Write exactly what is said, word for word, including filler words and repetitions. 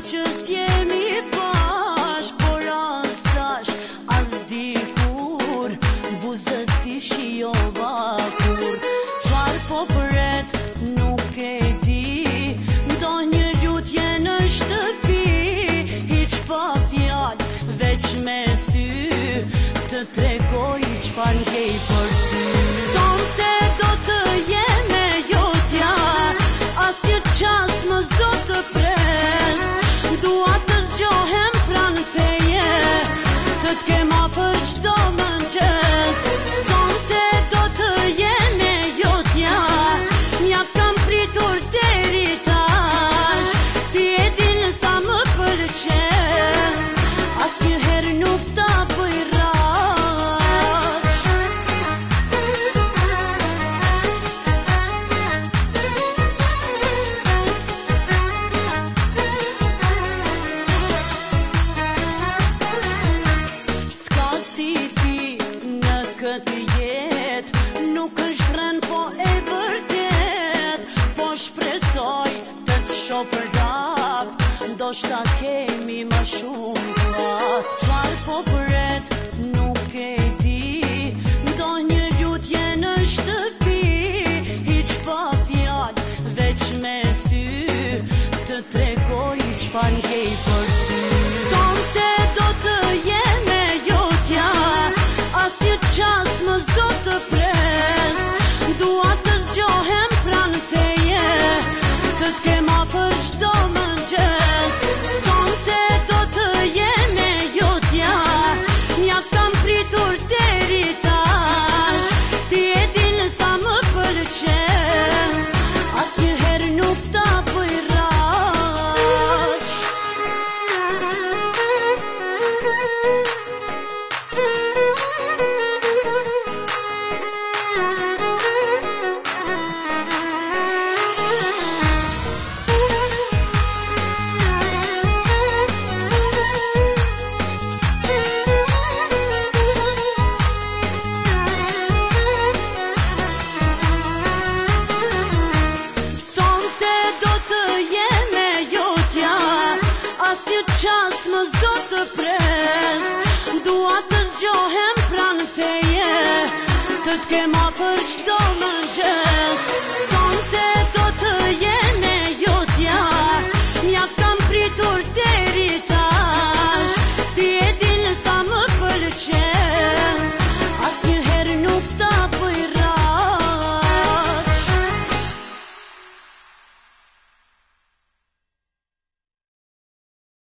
që s'jemi bashk, por asash as dikur buzët t'i shijova kur. Qfar po përet nuk e di, ndonjë lutje në shtëpi, hiq pa fjall veç me sy, të tregoj qfar n'kej për ty. Sonte do të jeme jotja, asnjë qast më s'do të pres, dua të zgjohem pranë teje, të t'kem afër çdo mëngjes. Sonte do të jeme jotja, mjaft kam pritur deri tash, ti e din sa më pëlqen, asnjëherë nuk ta bëj rraq. S'ka si ti në këtë jet, nuk është rën po e vërtet, po shpresoj të të shoh prap, ndoshta kemi më shumë fat. Çfarë po përet nuk e di, ndonjë lutje në shtëpi, hiq pa fjall veç me sy, të tregoj çfarë n'kej për ty. Sonte do të jeme jotja, asnjë qast më s'do të pres, dua të zgjohem pranë teje, të t'kem afër çdo mëngjes. Sonte do të jeme jotja, mjaft kam pritur deri tash, ti e din sa më pëlqen, asnjëherë nuk ta bëj rraq. Sonte do të jeme jotja, asnjë qast më s'do të pres, dua të zgjohem pranë teje, të t'kem afër çdo mëngjes.